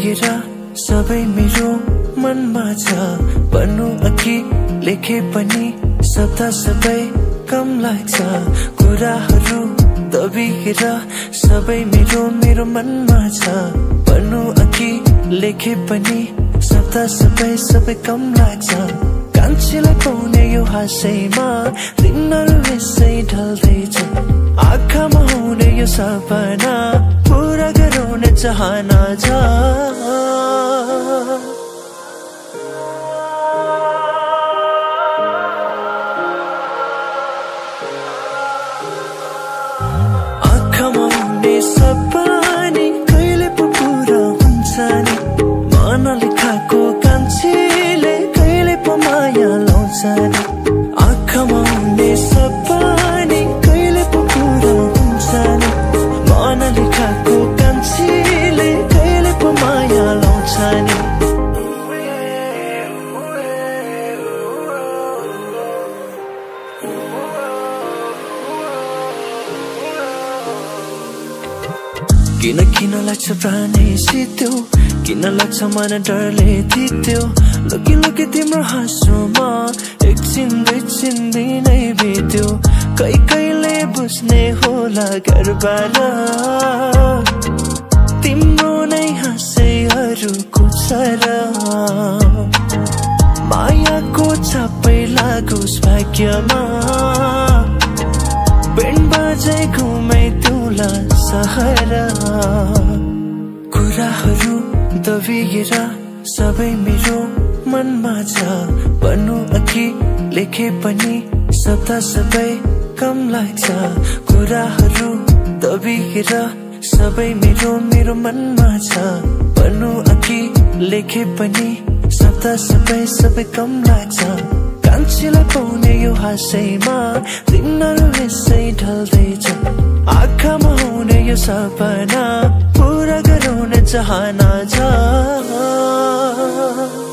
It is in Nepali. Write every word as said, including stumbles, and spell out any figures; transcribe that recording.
दबिएर सबै मेरो मनमा छ। भन्नु अघि लेखे पनि शब्द सबै कम लाग्छ। कुराहरू दबिएर सबै मेरो मेरो मनमा छ। भन्नु अघि लेखे पनि शब्द सबै सबै कम लाग्छ। कान्छीलाई पाउने यो हाँसैमा दिनहरू यसै ढल्दैछ। आँखामा हुने यो सपना पुरा गराउने चाहना छ। आँखामा हुने सपना कहिले पो पुरा हुन्छ नि। मनले खाएको कान्छीले कहिले पो माया लाउँछ नि। आँखामा हुने सपना कहिले पो पुरा हुन्छ नि। मनले खाएको कान्छीले कहिले पो माया लाउँछ नि। किन किन लाग्छ प्राणै सित्यो, किन लाग्छ मन डरले थित्यो। लुकी लुकी तिम्रो हाँसोमा एकछिन दुईछिन दिनै बित्यो। कही कहिले बुझ्ने होला घरबाट तिम्रो नै हाँसैहरूको सर। मायाको छापै लागोस् भाग्यमा बेन्ड बाजै घुमै तुला सहर। कुराहरू दबिएर सबै मेरो मनमा छ। भन्नु अघि लेखे पनि शब्द सबै कम लाग्छ। कुराहरू दबिएर सबै मेरो मेरो मनमा छ। भन्नु अघि लेखे पनि शब्द सबै सबै कम लाग्छ। कान्छीलाई पाउने यो हाँसैमा दिनहरू यसै ढल्दैछ। आँखामा हुने यो सपना पुरा गराउने चाहना छ।